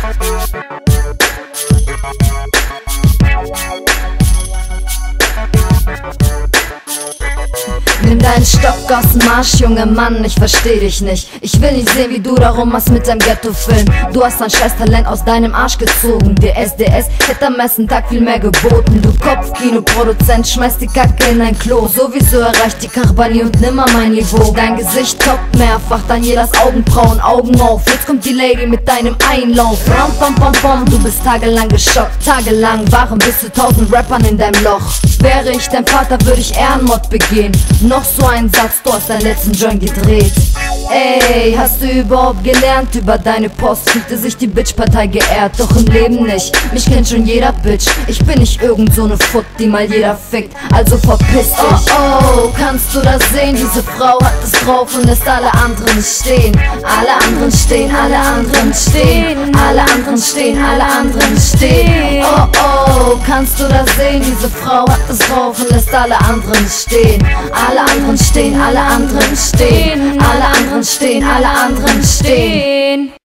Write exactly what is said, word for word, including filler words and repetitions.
Nimm deinen Stock aus dem Arsch, junge Mann, ich versteh dich nicht. Ich will nicht sehen, wie du darum machst mit deinem Ghetto-Film. Du hast ein scheiß Talent aus deinem Arsch gezogen. D S D S hätte am ersten Tag viel mehr geboten. Du Kopfkino-Produzent, schmeißt die Kacke in dein Klo. Sowieso erreicht die Kachbani und nimmer mein Niveau. Dein Gesicht toppt mehrfach, dann jedes Augenbrauen, Augen auf. Jetzt kommt die Lady mit deinem Einlauf. Ram, pam, pam, pam, du bist tagelang geschockt. Tagelang waren bis zu tausend Rappern in deinem Loch. Wäre ich dein Vater, würde ich Ehrenmord begehen. Noch so ein Satz, du hast deinen letzten Joint gedreht. Ey, hast du überhaupt gelernt über deine Post? Fühlte sich die Bitch-Partei geehrt, doch im Leben nicht. Mich kennt schon jeder Bitch. Ich bin nicht irgend so ne Foot, die mal jeder fickt. Also verpiss dich. Oh, oh, kannst du das sehen? Diese Frau hat es drauf und lässt alle anderen stehen. Alle anderen stehen, alle anderen stehen. Alle anderen stehen, alle anderen stehen. Oh, oh, kannst du das sehen? Diese Frau hat es drauf und lässt alle anderen stehen. Alle anderen stehen, alle anderen stehen. Alle anderen stehen, alle anderen stehen.